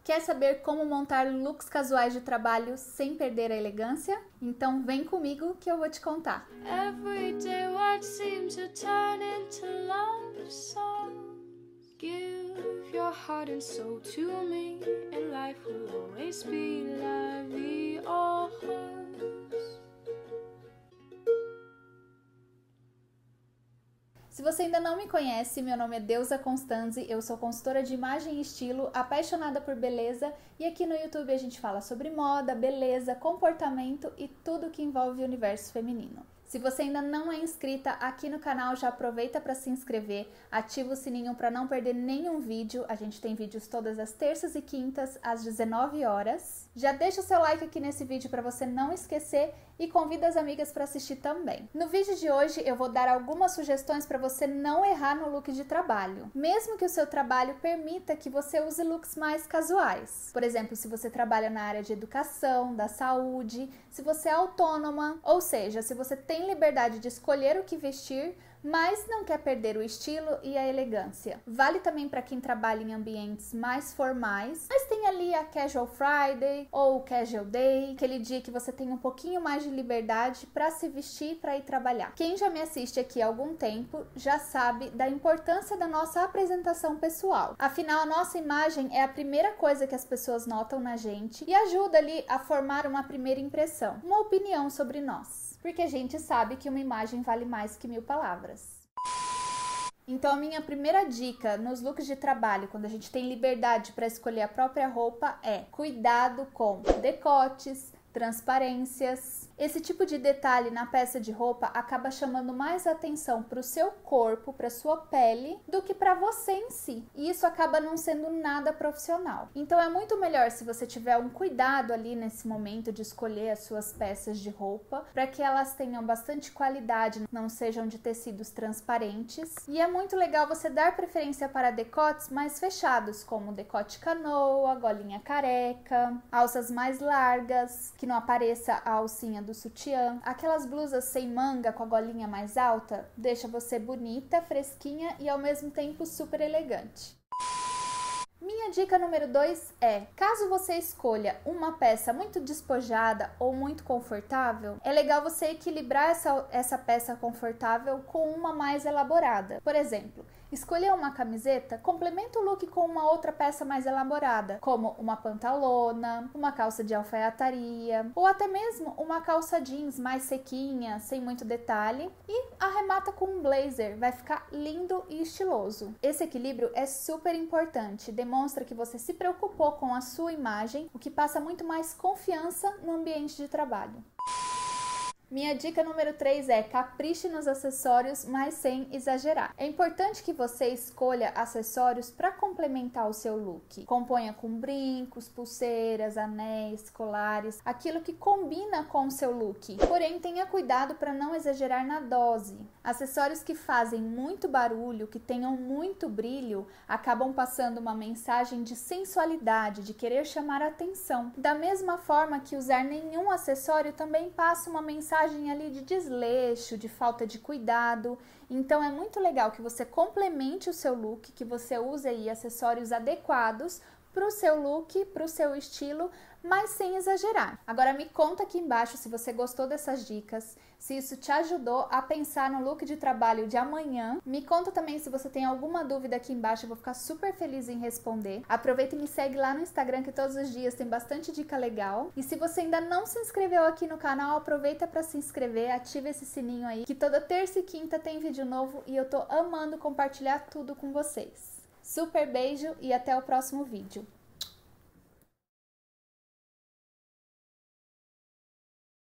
Quer saber como montar looks casuais de trabalho sem perder a elegância? Então vem comigo que eu vou te contar. Every day what seems to turn into love songs. Give your heart and soul to me, and life will always be la vie en rose. Se você ainda não me conhece, meu nome é Deusa Constanzi, eu sou consultora de imagem e estilo, apaixonada por beleza, e aqui no YouTube a gente fala sobre moda, beleza, comportamento e tudo que envolve o universo feminino. Se você ainda não é inscrita aqui no canal, já aproveita para se inscrever, ativa o sininho para não perder nenhum vídeo. A gente tem vídeos todas as terças e quintas às 19 horas. Já deixa o seu like aqui nesse vídeo para você não esquecer e convida as amigas para assistir também. No vídeo de hoje eu vou dar algumas sugestões para você não errar no look de trabalho, mesmo que o seu trabalho permita que você use looks mais casuais. Por exemplo, se você trabalha na área de educação, da saúde, se você é autônoma, ou seja, se você tem liberdade de escolher o que vestir, mas não quer perder o estilo e a elegância. Vale também para quem trabalha em ambientes mais formais, mas tem ali a Casual Friday ou Casual Day, aquele dia que você tem um pouquinho mais de liberdade para se vestir para ir trabalhar. Quem já me assiste aqui há algum tempo já sabe da importância da nossa apresentação pessoal. Afinal, a nossa imagem é a primeira coisa que as pessoas notam na gente e ajuda ali a formar uma primeira impressão, uma opinião sobre nós. Porque a gente sabe que uma imagem vale mais que 1000 palavras. Então a minha primeira dica nos looks de trabalho, quando a gente tem liberdade para escolher a própria roupa, é cuidado com decotes, transparências. Esse tipo de detalhe na peça de roupa acaba chamando mais atenção para o seu corpo, para sua pele, do que para você em si. E isso acaba não sendo nada profissional. Então é muito melhor se você tiver um cuidado ali nesse momento de escolher as suas peças de roupa, para que elas tenham bastante qualidade, não sejam de tecidos transparentes. E é muito legal você dar preferência para decotes mais fechados, como decote canoa, golinha careca, alças mais largas, que não apareça a alcinha do sutiã. Aquelas blusas sem manga com a golinha mais alta deixa você bonita, fresquinha e ao mesmo tempo super elegante. Minha dica número 2 é, caso você escolha uma peça muito despojada ou muito confortável, é legal você equilibrar essa peça confortável com uma mais elaborada. Por exemplo, escolher uma camiseta, complementa o look com uma outra peça mais elaborada, como uma pantalona, uma calça de alfaiataria, ou até mesmo uma calça jeans mais sequinha, sem muito detalhe, e arremata com um blazer, vai ficar lindo e estiloso. Esse equilíbrio é super importante, demonstra que você se preocupou com a sua imagem, o que passa muito mais confiança no ambiente de trabalho. Minha dica número 3 é capriche nos acessórios, mas sem exagerar. É importante que você escolha acessórios para complementar o seu look. Componha com brincos, pulseiras, anéis, colares, aquilo que combina com o seu look. Porém, tenha cuidado para não exagerar na dose. Acessórios que fazem muito barulho, que tenham muito brilho, acabam passando uma mensagem de sensualidade, de querer chamar a atenção. Da mesma forma que usar nenhum acessório também passa uma mensagem ali de desleixo, de falta de cuidado. Então é muito legal que você complemente o seu look, que você use aí acessórios adequados para o seu look, para o seu estilo, mas sem exagerar. Agora me conta aqui embaixo se você gostou dessas dicas, se isso te ajudou a pensar no look de trabalho de amanhã. Me conta também se você tem alguma dúvida aqui embaixo, eu vou ficar super feliz em responder. Aproveita e me segue lá no Instagram, que todos os dias tem bastante dica legal. E se você ainda não se inscreveu aqui no canal, aproveita para se inscrever, ativa esse sininho aí, que toda terça e quinta tem vídeo novo e eu tô amando compartilhar tudo com vocês. Super beijo e até o próximo vídeo.